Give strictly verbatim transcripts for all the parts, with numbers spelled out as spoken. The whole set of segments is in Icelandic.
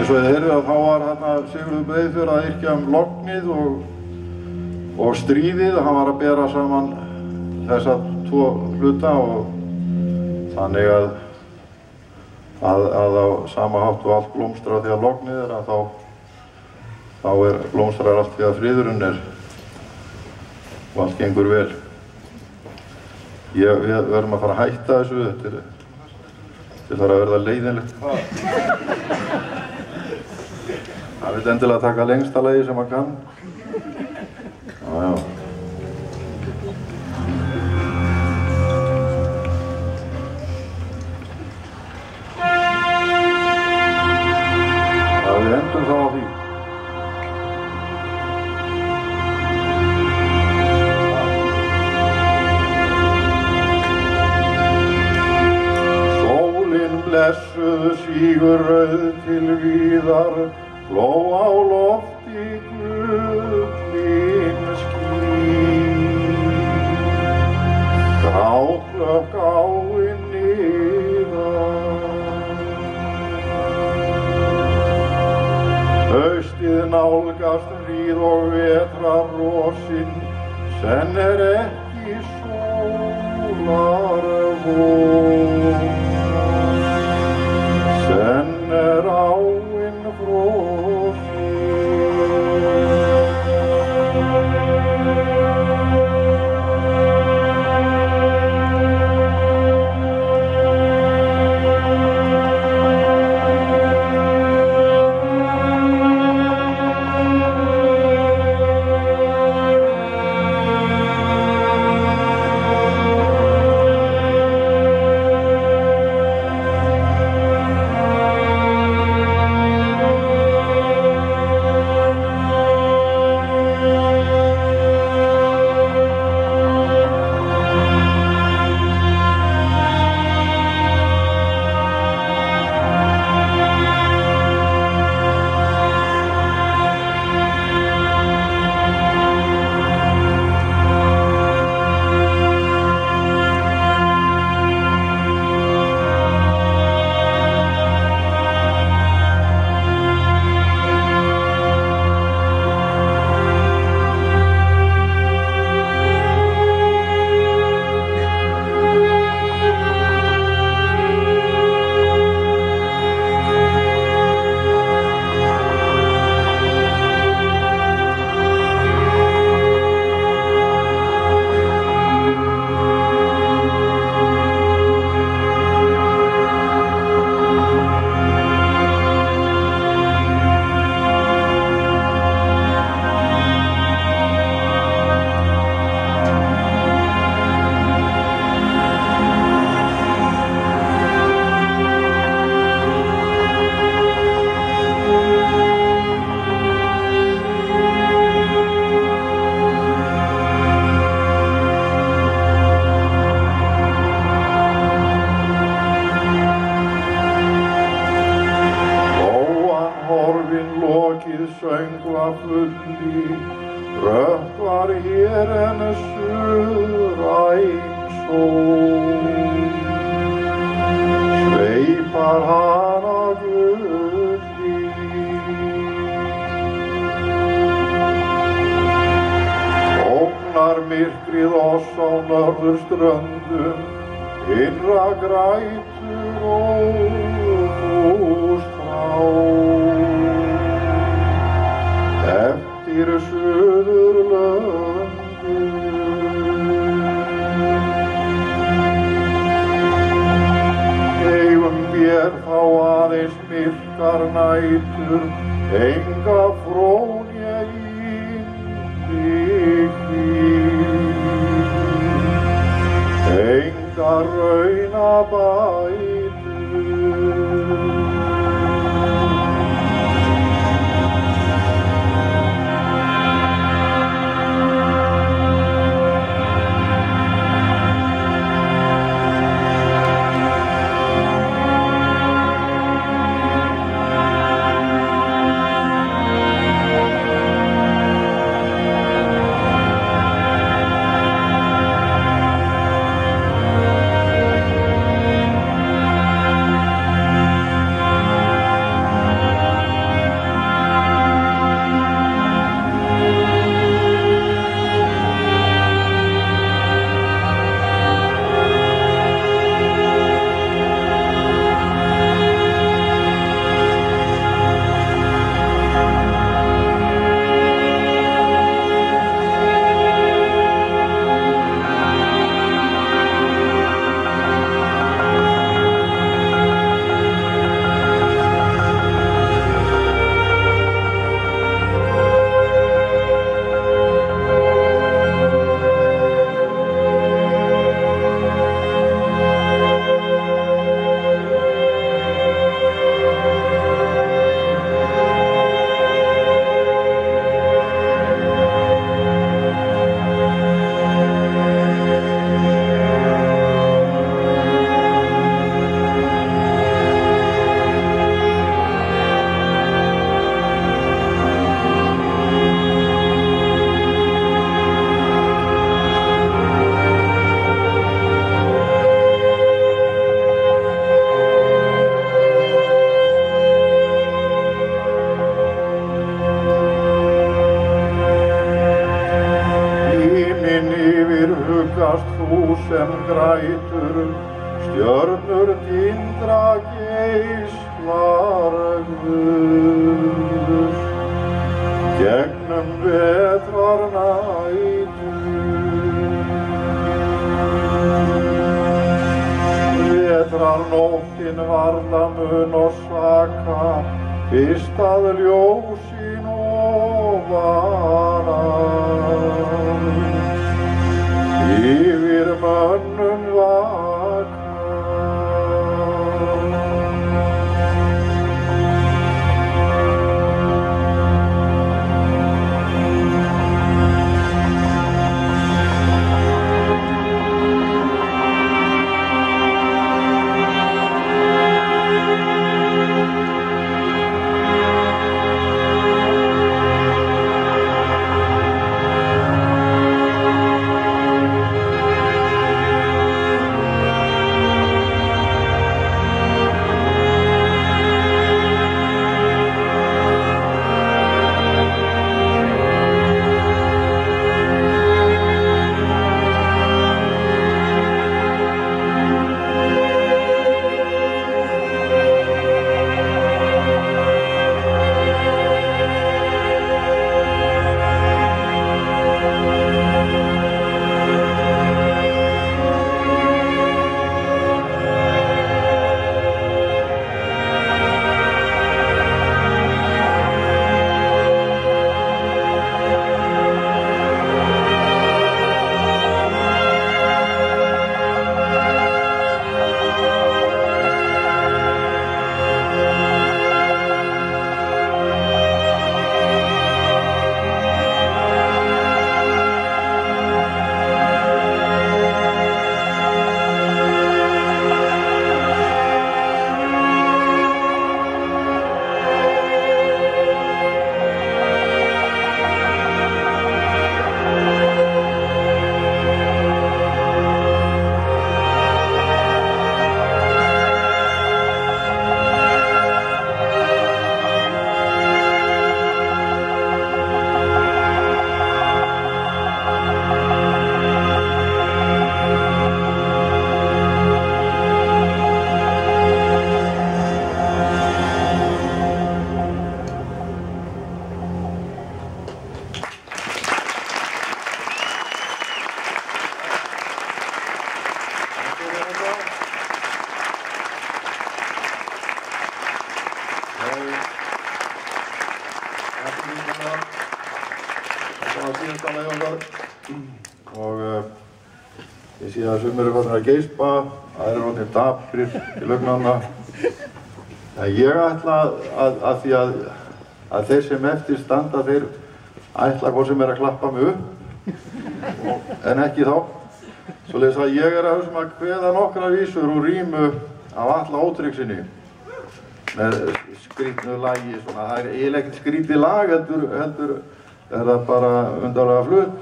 eins og þið heyrðu að þá var þarna Sigurður Breiðfjörð að yrkja um lognið og, og stríðið. Hann var að bera saman þessa tvo hluta og þannig að, að, að á sama hátt og allt blómstrar því að lognið er að þá, þá er blómstrar allt því að friðurinn er og allt gengur vel. Ég, við verðum að fara að hætta þessu, þetta er Þetta þarf að verða leiðinlegt. Það vil endilega taka lengsta lagi sem maður kann. Já, já. Já, við endum þá á því. Blessuð sígur rauð til víðar, bló á lofti gullin skín. Grátlökk áin niðar. Haustið nálgast hríð og vetrarrosin, senn er ekki sólar von. Senn er áin frosin. sem grætur, stjörnur tindra geislar Guðs, gegnum vetrarnætur. Vetrarnóttin varla mun orsaka, fyrst að ljósin ofan að yfir mönnum vaka. Og uh, ég sé að sumir eru farnir að geispa, aðrir eru orðnir daprir í lögnanna. En ég ætla að, að, að því að, að þeir sem eftir standa, þeir ætla hvort sem er að klappa mig upp, og, en ekki þá. Svoleiðis að ég er að hugsa um að kveða nokkra vísur úr rímu af Atla Ótryggssyni með skrítnu lagi, svona. Það er eiginlega ekkert skrítið lag, heldur, heldur er það bara undarlega flutt.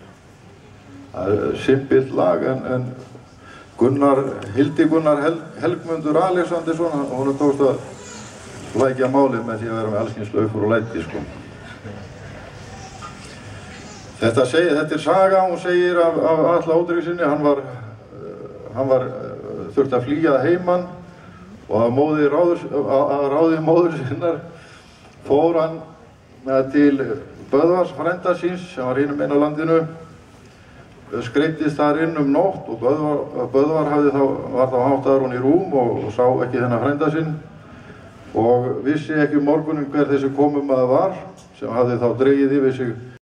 Það er simpilt lag, en, en Gunnar, Hildi Gunnar Hel, Helgmundur Alexandersson, honum tókst að lækja málið með því að vera með allskyns laufur og læti, sko. Þetta, segi, þetta er saga, hún segir af, af Atla Ótryggssyni. Hann var, hann var þurfti að flýja heiman og að móði ráður, að ráði móður sinnar fór hann til Böðvars, frænda síns, sem var hinum inn á landinu, skreiddist þar inn um nótt og Böðvar, Böðvar hafði þá, var þá háttaður hún í rúm og, og sá ekki þennan frænda sinn og vissi ekki um morgunum hver þessi komumaður var, sem hafði þá dregið yfir sig